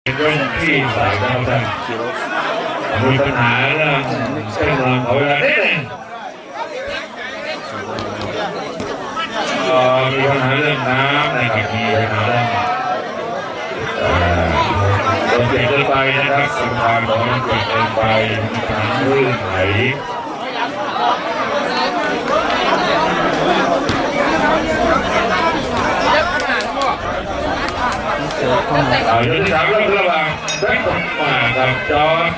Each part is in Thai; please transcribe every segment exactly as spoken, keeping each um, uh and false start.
เรื่องที่สายนะครับท่านมีปัญหาเรื่องเส้นทางเขาเวลานิดหนึ่งมีปัญหาเรื่องน้ำนะครับมีปัญหาเรื่องโดนเปลี่ยนเกินไปนะครับสมการของมันเปลี่ยนเกินไปทางลื่นไหลเอาเรื่องที่สามเรื่องระหว่างแบ็คกับมากับจอร์จ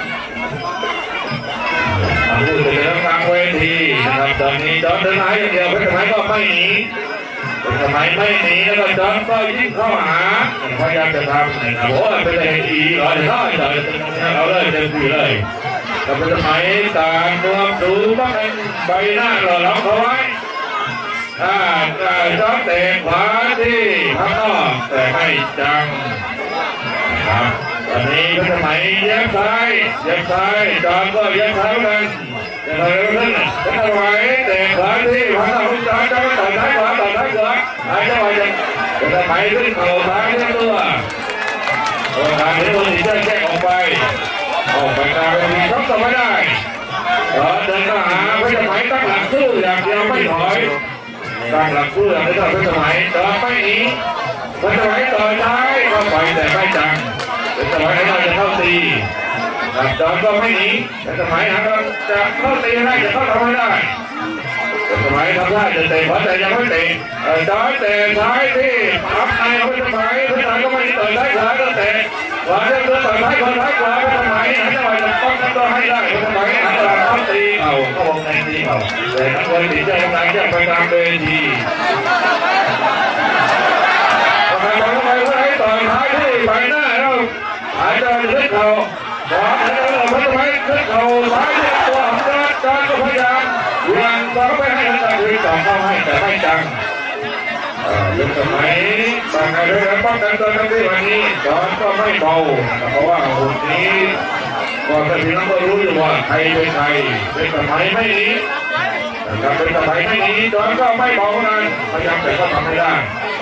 ผู้สื่อข่าวกลางเวทีนะครับตอนนี้จอร์จเดินหายอย่างเดียวเพชรสมัยก็ไม่หนีเพชรสมัยไม่หนีแล้วก็จอร์จก็ยิ่งเข้าหาพยายามจะทำนะครับโอ้ยเป็นอะไรดีเหรอจะได้จะเอาเลยเต็มที่เลยกับเพชรสมัยต่างรวมสูงบ้างใบหน้าหล่อเหลาเขาไว้ถ้าจอร์จเตะขวาที่ข้างนอกแต่ไม่จังครับตอนนี้เพชรสมัยแย้มซ้ายแย้มซ้ายจอร์จก็แย้มซ้ายกันจะทำอะไรขึ้นเพชรสมัยเตะขวาที่ข้างนอกจอร์จจอร์จต่อท้ายขวาต่อท้ายขวาหายจังหวะจะเพชรสมัยขึ้นเข่าซ้ายทั้งตัวตัวทางนี้คนที่จะแจ้งออกไปออกไปกลางเวทีเขาต่อไม่ได้จอร์จเดินมาหาเพชรสมัยตั้งหลักสู้อย่างเดียวไม่ถอยตั้งหลักสู้อย่างเดียวเพชรสมัยจอร์จไม่หนีเพชรสมัยต่อท้ายก็ไปแต่ไม่จังเป็นสมัยเราจะเข้าตีแต่จอร์จก็ไม่หนีแต่สมัยเราจะเข้าตีได้จะเข้าทำไม่ได้แต่สมัยทำได้จะเตะขวาแต่ยังไม่เตะจอร์จเตะซ้ายที่ทับในเป็นสมัยเป็นสมัยก็ไม่เตะซ้ายขวาก็เตะขวาเดินเดินต่อซ้ายขวาซ้ายขวาเป็นสมัยไหนจังหวะจะต้องต้องให้ได้เป็นสมัยไหนจังหวะเข้าตีเข่าเข้าวงในตีเข่าแต่นักบอลตีจะกำลังจะไปตามเวทีไปไปไปไปต่อท้ายที่ใบหน้าเราหายใจขึ้นเข่าขวาแล้วเราไปขึ้นเข่าซ้ายที่ตัวของจอร์จจอร์จก็พยายามยังก็ไม่ให้ตัดที่ต่อเข้าให้แต่ไม่จังยุคสมัยบางอะไรแล้วป้องกันตัวทั้งที่วันนี้จอร์จก็ไม่เบาเพราะว่าหุ่นนี้ก่อนจะถึงนั้นก็รู้อยู่ว่าใครเป็นใครเป็นสมัยไม่หนีแต่เป็นสมัยไม่หนีจอร์จก็ไม่เบานั้นพยายามแต่ก็ทำไม่ได้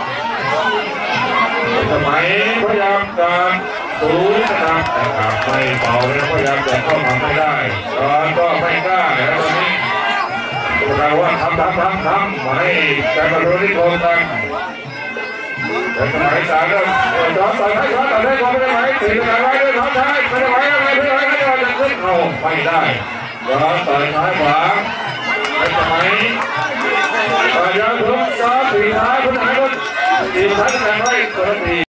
สมัยพยายามการสูงนะครับแต่หากไม่เบาแล้วพยายามจะเข้าทำไม่ได้ตอนก็ไม่กล้าแล้วตอนนี้เราว่าทำทำทำทำมาให้การบรรลุนิโคกันแต่สมัยสามแล้วจอร์จต่อยให้จอร์จต่อยให้จอร์จไม่ได้ไหมถึงจะไหวด้วยท้องท้ายไม่ได้ไหวอะไรไม่ได้ไหวไม่ได้จะขึ้นเข่าไม่ได้จอร์จต่อยท้ายขวาในสมัยต่อยยาวถึงจอร์จสี่ท้ายคนไหนก็สี่ท้ายแข่งไว้คนละที